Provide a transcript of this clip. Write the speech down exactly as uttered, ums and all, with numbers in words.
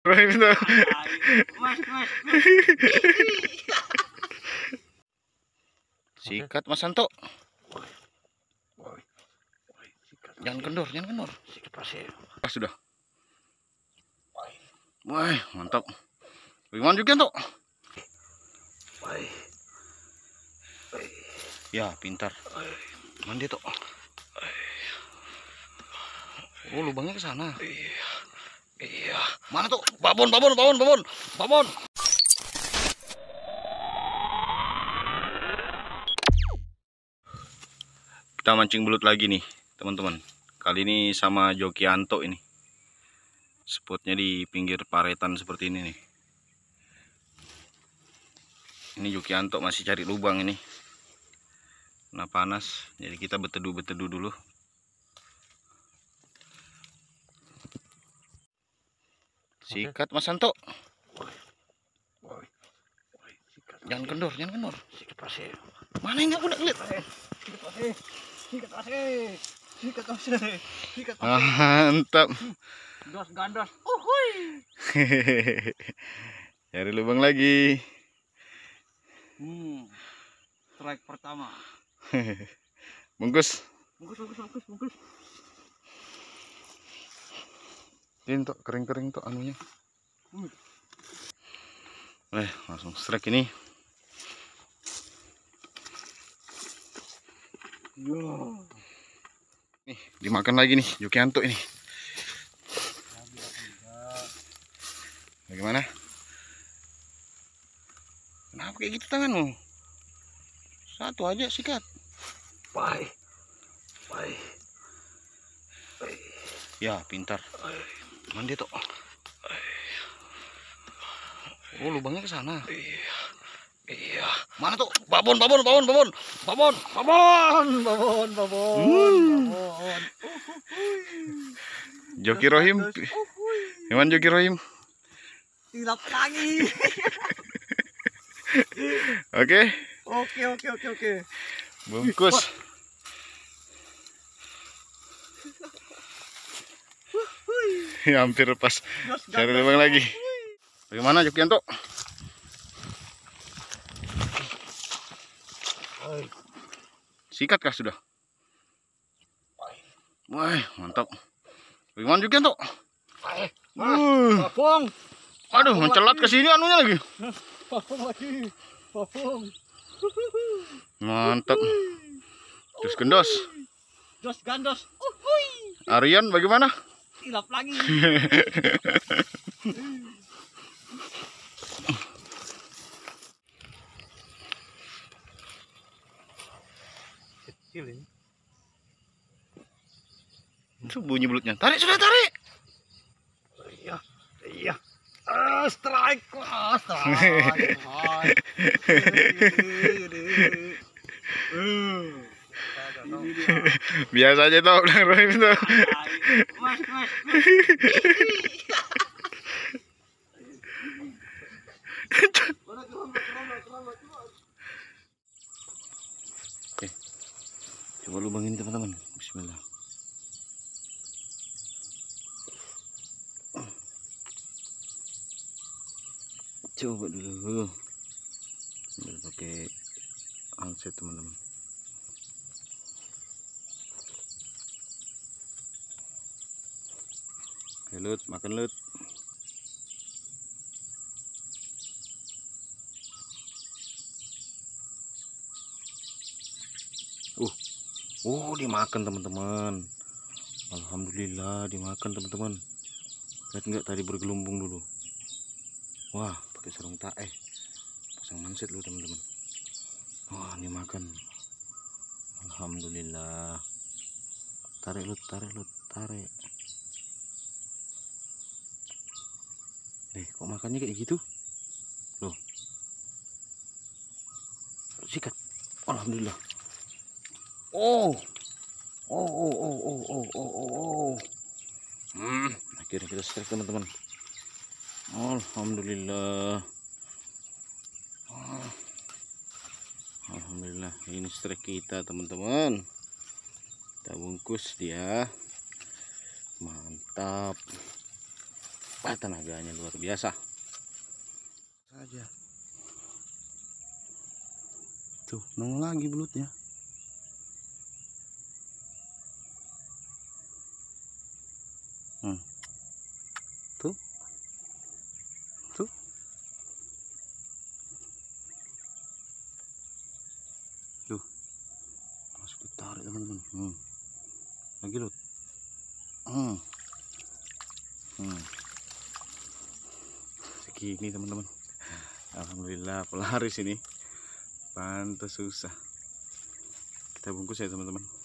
Rohim tuh. Mas, mas, Sikat Mas Santo. Jangan kendor, jangan kendor. sikat pasir. Pas sudah. Wah, mantap. Bagaimana juga tuh? Ya, pintar. Mandi tuh. Oh, lubangnya ke sana. Iya. Iya. Mana tuh? Babon, babon, babon, babon. Babon. Kita mancing belut lagi nih, teman-teman. Kali ini sama Jokianto ini. Spotnya di pinggir paretan seperti ini nih. Ini Jokianto masih cari lubang ini. Nah, panas, jadi kita beteduh-beteduh dulu. Sikat Mas Santo. Jangan kendor, jangan kendor. Sikat pasir. Mana ini aku udah lihat. Sikat pasir. Sikat pasir. Sikat pasir. Sikat pasir. Mantap. Dos gandos. Uhuy. Cari lubang lagi. Hmm. Strike pertama. Bungkus. Bungkus, bungkus, bungkus, bungkus. Ini tuh kering-kering tuh anunya. Hmm. Eh, langsung strike ini. Yo. Nih, dimakan lagi nih Jokianto ini. Bagaimana? Kenapa kayak gitu tanganmu? Satu aja sikat. Bye. Bye. Bye. Ya, pintar. Mandi tuh. Oh, lubangnya ke sana. Iya. Iya. Mana tuh? Babon, babon, babon, babon. Babon. Babon, babon, babon. Hmm. Babon. Joki Rohim. Gimana Joki Rohim? Tilap lagi. Oke. Oke, oke, oke, oke. Bungkus. Ya, hampir pas. Cari lubang lagi. Bagaimana Jokianto? Sikat kah sudah? Wah, mantap. Bagaimana Jokianto? Uh. Papung. Aduh, mencelat ke sini anunya lagi. Papung lagi. Papung. Mantap. Terus gendos. Dos gandos. Uhuy. Aryan bagaimana? Tilap lagi. Kecil ini. Itu bunyi belutnya. Tarik sudah, tarik. Iya. Iya. Ah, strike. Ah, strike. Biasa aja tau udah Rohim tuh. Mas, mas, Oke. Coba lubangin teman-teman. Bismillah. Coba dulu. Sambil pakai handset teman-teman. Oke, Lut, makan Lut. Uh, oh dimakan teman-teman. Alhamdulillah dimakan teman-teman. Lihat nggak tadi bergelumbung dulu. Wah, pakai sarung tak eh pasang manset lu teman-teman. Wah, ini makan. Alhamdulillah. Tarik Lut, tarik Lut, tarik. Eh, kok makannya kayak gitu? Loh. Sikat. Alhamdulillah. Oh. Oh, oh, oh, oh, oh, oh, oh, oh. Hmm, akhirnya kita strike teman-teman. Alhamdulillah. Oh. Alhamdulillah, ini strike kita teman-teman. Kita bungkus dia. Mantap. Wah, tenaganya luar biasa saja. Tuh, nongol lagi belutnya. Hmm. Tuh. Tuh. Tuh. Masih ditarik teman-teman. Hmm. Lagi lut. Hmm. Hmm. Segini teman-teman. Alhamdulillah pelaris ini. Pantas susah. Kita bungkus ya teman-teman.